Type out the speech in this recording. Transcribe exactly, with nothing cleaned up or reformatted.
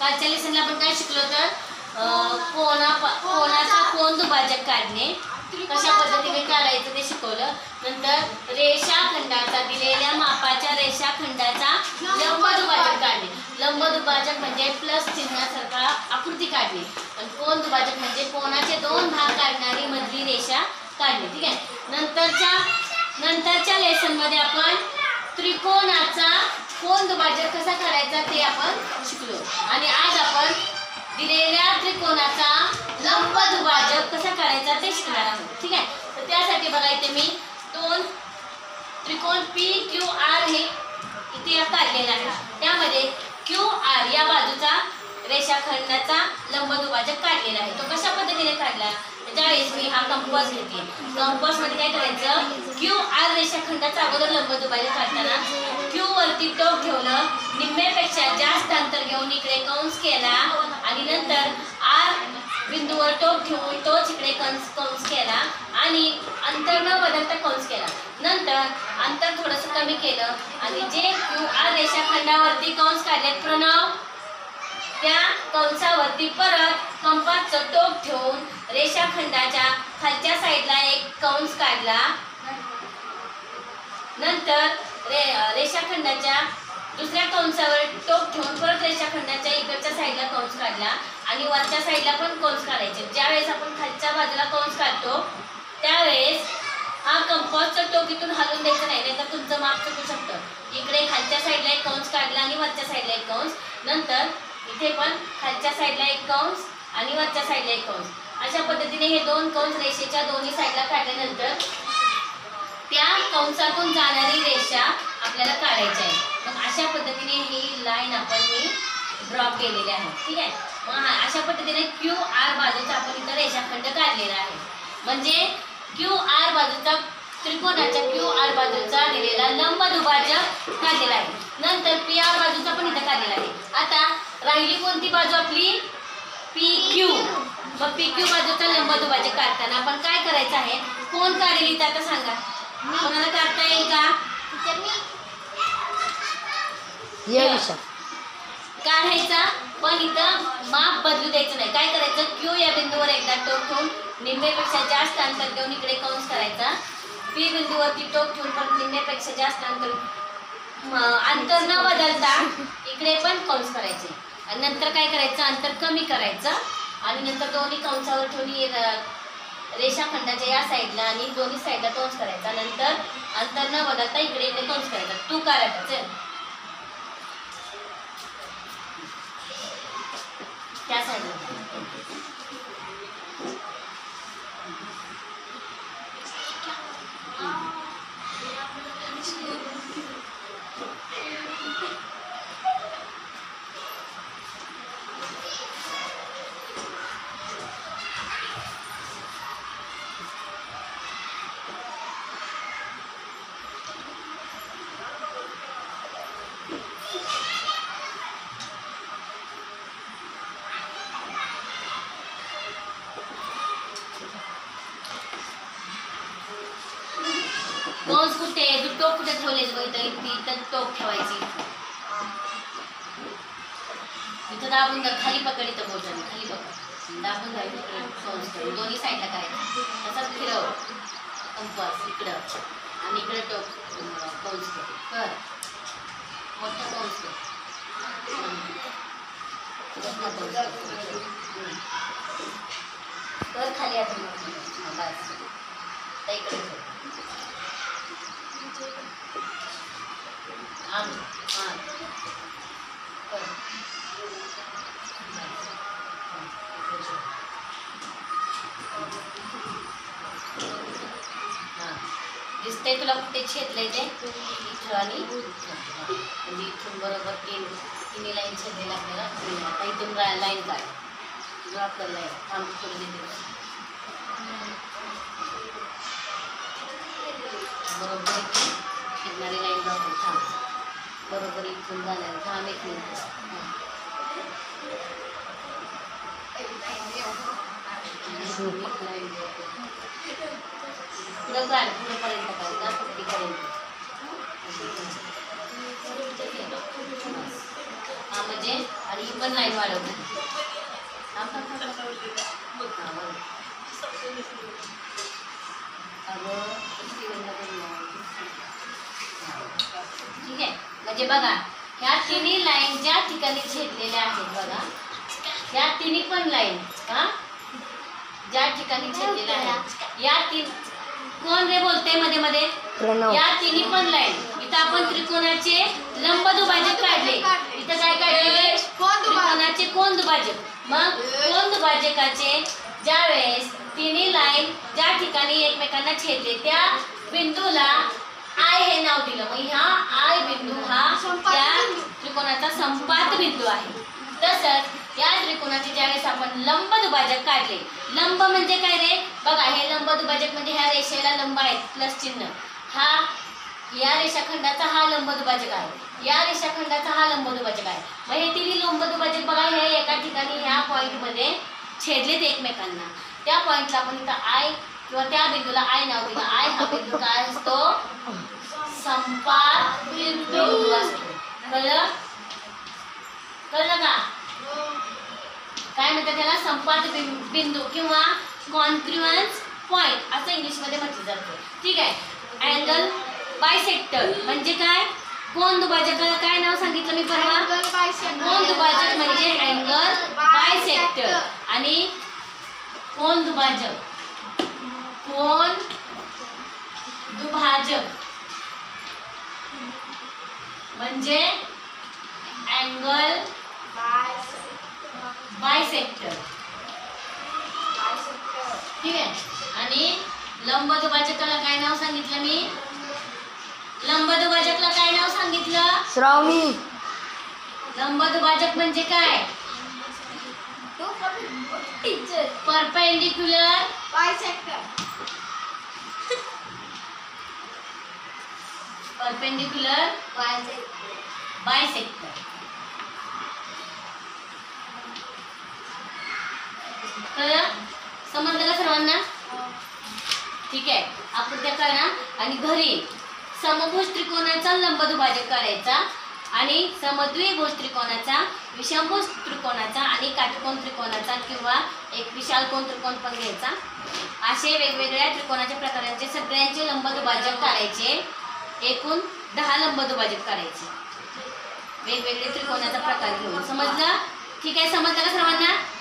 कालच्या लेसनला आपण काय शिकलो तर कोणा कोणाचा कोण दुभाजक काढणे कशा पद्धतीने काढायचं ते शिकवलं. नंतर रेषाखंडाचा दिलेल्या मापाच्या रेषाखंडाचा लंब दुभाजक काढणे. लंब दुभाजक म्हणजे प्लस चिन्हासारखा आकृती काढणे. आणि कोण दुभाजक म्हणजे कोणाचे दोन भाग काढणारी मधली रेषा काढणे. ठीक आहे. नंतरच्या नंतरच्या लेसन मध्ये आपण त्रिकोणाचा कोण दुभाजक कसा काढायचा ते आपण शिकलो. आणि आज आपण दिलेल्या त्रिकोणाचा लंब दुभाजक कसा काढायचा ते शिकणार आहोत. ठीक आहे. तर त्यासाठी बघा इथे मी दोन त्रिकोण पी क्यू आर हे इथे काढलेला आहे. त्यामध्ये क्यू आर या बाजूचा रेषाखंडाचा लंब दुभाजक काढलेला आहे. तो कशा पद्धतीने काढला. त्यावेळेस मी हा कंपास घेते. कंपास मध्ये काय करायचं क्यू आर रेषाखंडाचा अगोदर लंब दुभाजक काढताना क्यू वरती टोक ठेवलं, निम्म्यापेक्षा जास्त अंतर घेऊन इकडे कंस केला आणि नंतर आर बिंदूवर टोक ठेवून तोच इकडे कंस कंस केला आणि अंतर न बदलता कंस केला. नंतर अंतर थोडंसं कमी केलं आणि जे क्यू आर रेषाखंडावरती कंस काढलेत प्रणव त्या कंसावरती परत कंपासचं टोक ठेवून रेषाखंडाच्या खालच्या साईडला एक कंस काढला. नंतर रे रेषाखंडाच्या दुसऱ्या कंसावर टोक ठेवून परत रेषाखंडाच्या इकडच्या साईडला कंस काढला आणि वरच्या साईडला पण कंस काढायचे. ज्यावेळेस आपण खालच्या बाजूला कंस काढतो त्यावेळेस हा कंपासचं टोक इथून हलवून द्यायचं नाही, नाहीतर तुमचं माप चुकू शकतं. इकडे खालच्या साईडला एक कंस काढला आणि वरच्या साईडला एक कंस. नंतर इथे पण खालच्या साईडला एक कंस आणि वरच्या साईडला एक कंस. अशा पद्धतीने हे दोन कंस रेषेच्या दोन्ही साईडला काढल्यानंतर त्या कंसातून जाणारी रेषा आपल्याला काढायची आहे. मग अशा पद्धतीने ही लाईन आपण ही ड्रॉ केलेली आहे. ठीक आहे. मग अशा पद्धतीने क्यू आर बाजूचा आपण इथं रेषाखंड काढलेला आहे. म्हणजे क्यू आर बाजूचा त्रिकोणाच्या क्यू आर बाजूचा दिलेला लंब दुभाजक काढलेला आहे. नंतर पी आर बाजूचा पण इथं काढलेला आहे. आता राहिली कोणती बाजू आपली पी क्यू. मग पी क्यू बाजूचा लंब दुभाजक काढताना आपण काय करायचं आहे. कोण काढेल आता सांगा. कोणाला काढता येईल का. काढायचा पण इथं माप बदलू द्यायचं नाही. काय करायचं क्यू या बिंदूवर एकदा टोक ठेवून निम्म्यापेक्षा जास्त अंतर घेऊन इकडे कंस करायचा. पी बिंदूवरती टोक ठेवून परत निम्म्यापेक्षा जास्त अंतर अंतर न बदलता इकडे पण कंस करायचे. आणि नंतर काय करायचं अंतर कमी करायचं आणि नंतर दोन्ही कंसावर ठेवून रेषाखंडाच्या या साईडला आणि दोन्ही साईडला कंस करायचा. नंतर अंतर न बदलता इकडे इकडे कंस करायचा. तू करायचं त्या साईडला. कंस कुठे तू टोक कुठे ठेवलेस बघ. इथं इथं टोक ठेवायची. इथं दाबून धर खाली पकड. इथं बोटाने खाली पकड दाबून धर. इकडे कंस कर दोन्ही साईडला करायचं. तसंच फिरव कंपास इकडं आणि इकडे टोक कंस कर. कर मोठं कंस कर. कर खाली आता बस इकडे आम हां कर. हां दिसतंय तुला कुठे छेदलंय ते इथं आणि म्हणजे इथून बरोबर तीन तिन्ही लाईन छेदलेलं आपल्याला. आता इथून लाईन काढ ड्रॉ कर लाईन. थांब थोडं देते बरोबर छेदणारी लाईन ड्रॉ कर. थांब बरोबर इथून जाणार. थांब एक मिनिट. पुढं काढ पुढेपर्यंत काढ का पुढेपर्यंत. हा म्हणजे आणि ही पण लाईन वाढवते. ठीक आहे. म्हणजे बघा ह्या तिन्ही लाईन ज्या ठिकाणी छेदलेल्या आहेत बघा, ह्या तिन्ही पण लाईन हा ज्या ठिकाणी छेदलेल्या आहेत या तीन, कोण रे बोलते मध्ये मध्ये, या तिन्ही पण लाईन इथं आपण त्रिकोणाचे लंब दुभाजक काढले. इथं काय काढले? त्रिकोणाचे कोण दुभाजक. मग कोण दुभाजकाचे ज्या वेळेस तिन्ही लाईन ज्या ठिकाणी एकमेकांना छेदले त्या बिंदूला आय हे नाव दिलं. मग ह्या आय बिंदू हा त्या त्रिकोणाचा संपात बिंदू आहे. तसंच या त्रिकोणाचे ज्यावेळेस आपण लंब दुभाजक काढले, लंब म्हणजे काय रे बघा, हे लंब दुभाजक म्हणजे ह्या रेषेला लंब आहे प्लस चिन्ह, हा या रेषाखंडाचा हा लंब दुभाजक आहे, या रेषाखंडाचा हा लंब दुभाजक आहे. मग हे तिन्ही लंब दुभाजक बघा हे एका ठिकाणी ह्या पॉइंट मध्ये छेदलेत एकमेकांना. त्या पॉइंटला आपण इथं आय किंवा त्या बिंदूला आय नाव दिलं. आय हा बिंदू काय असतो? संपात बिंदू असतो. कळलं? कळलं का? काय म्हणतात त्याला? संपात बिंदू किंवा कॉन्ग्रुएन्स पॉइंट असं इंग्लिश मध्ये म्हटलं जातं. ठीक आहे. अँगल बायसेक्टर म्हणजे काय? कोण दुभाजकाला काय नाव सांगितलं मी परवा? कोण दुभाजक म्हणजे अँगल बायसेक्टर. आणि कोण दुभाजक, कोण दुभाजक म्हणजे अँगल बायसेक्टर. ठीक आहे. आणि लंब दुभाजकाला काय नाव सांगितलं मी? लंब दुभाजकला काय नाव सांगितलं? श्रावणी. लंब दुभाजक म्हणजे काय? Perpendicular bisector. Perpendicular bisector. कळलं? समजलं का सर्वांना? ठीक आहे. आकृत्या करा आणि घरी समभुज त्रिकोणाचा लंब दुभाजक करायचा आणि समद्विभुज त्रिकोणाचा, विषमभुज त्रिकोणाचा आणि काटकोन त्रिकोणाचा किंवा एक विशाल कोन त्रिकोण पण घ्यायचा. असे वेगवेगळ्या त्रिकोणाच्या प्रकारांचे सगळ्यांचे लंब दुभाजक करायचे. एकूण दहा लंब दुभाजक करायचे वेगवेगळे त्रिकोणाचा प्रकार घेऊन. समजलं? ठीक आहे. समजलं का सर्वांना?